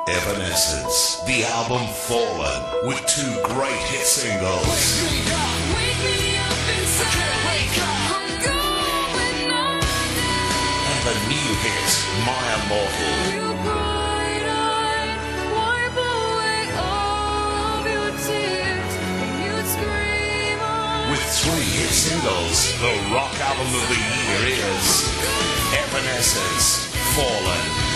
Evanescence, the album Fallen, with two great hit singles. Wake me up inside. I'm going under. And the new hit, My Immortal. You bright-eyed, wipe away all of your tears, and you'd scream on. With three hit singles, the rock album of the year is Evanescence, Fallen.